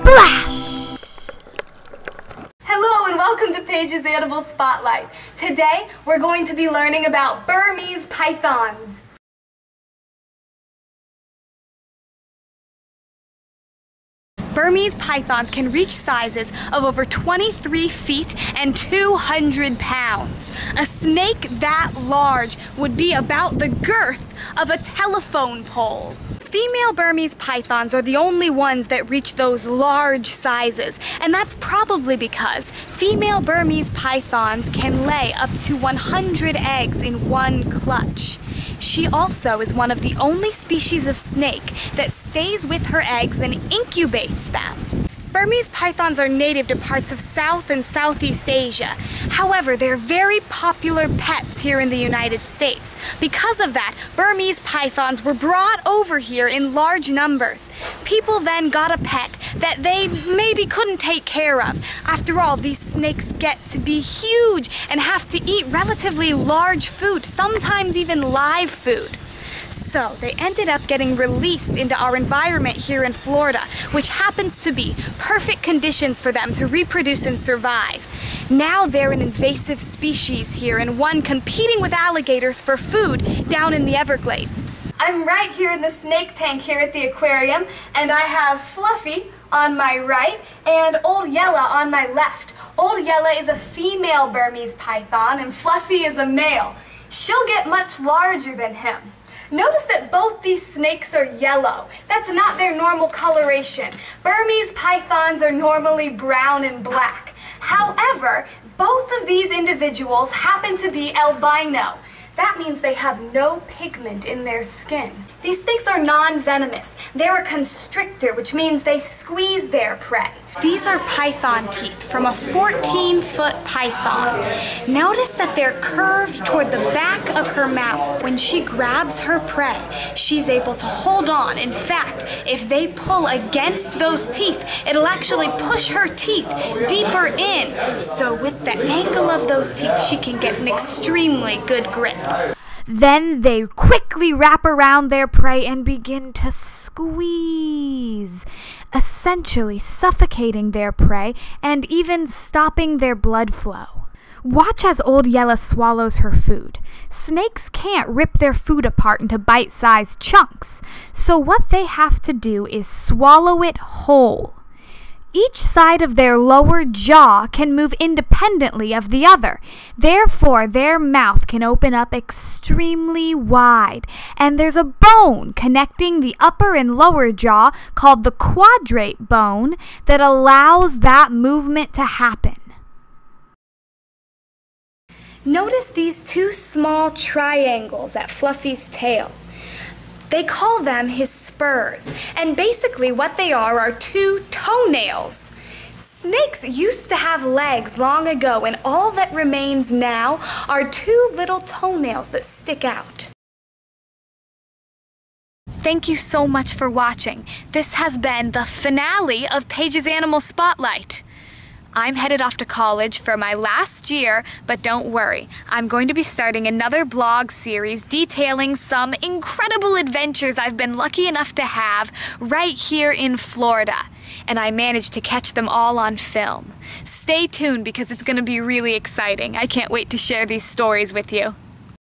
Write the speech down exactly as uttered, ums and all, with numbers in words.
Splash! Hello and welcome to Paige's Animal Spotlight. Today we're going to be learning about Burmese pythons. Burmese pythons can reach sizes of over twenty-three feet and two hundred pounds. A snake that large would be about the girth of a telephone pole. Female Burmese pythons are the only ones that reach those large sizes, and that's probably because female Burmese pythons can lay up to one hundred eggs in one clutch. She also is one of the only species of snake that stays with her eggs and incubates them. Burmese pythons are native to parts of South and Southeast Asia. However, they're very popular pets here in the United States. Because of that, Burmese pythons were brought over here in large numbers. People then got a pet that they maybe couldn't take care of. After all, these snakes get to be huge and have to eat relatively large food, sometimes even live food. So they ended up getting released into our environment here in Florida, which happens to be perfect conditions for them to reproduce and survive. Now they're an invasive species here and one competing with alligators for food down in the Everglades. I'm right here in the snake tank here at the aquarium, and I have Fluffy on my right and Old Yella on my left. Old Yella is a female Burmese python and Fluffy is a male. She'll get much larger than him. Notice that both these snakes are yellow. That's not their normal coloration. Burmese pythons are normally brown and black. However, both of these individuals happen to be albino. That means they have no pigment in their skin. These snakes are non-venomous. They're a constrictor, which means they squeeze their prey. These are python teeth from a fourteen foot python. Notice that they're curved toward the back of her mouth. When she grabs her prey, she's able to hold on. In fact, if they pull against those teeth, it'll actually push her teeth deeper in. So with the angle of those teeth, she can get an extremely good grip. Then they quickly wrap around their prey and begin to squeeze, essentially suffocating their prey and even stopping their blood flow. Watch as Old Yella swallows her food. Snakes can't rip their food apart into bite-sized chunks, so what they have to do is swallow it whole. Each side of their lower jaw can move independently of the other. Therefore, their mouth can open up extremely wide, and there's a bone connecting the upper and lower jaw called the quadrate bone that allows that movement to happen. Notice these two small triangles at Fluffy's tail. They call them his spurs, and basically what they are are two toenails. Snakes used to have legs long ago, and all that remains now are two little toenails that stick out. Thank you so much for watching. This has been the finale of Paige's Animal Spotlight. I'm headed off to college for my last year, but don't worry. I'm going to be starting another blog series detailing some incredible adventures I've been lucky enough to have right here in Florida. And I managed to catch them all on film. Stay tuned because it's going to be really exciting. I can't wait to share these stories with you.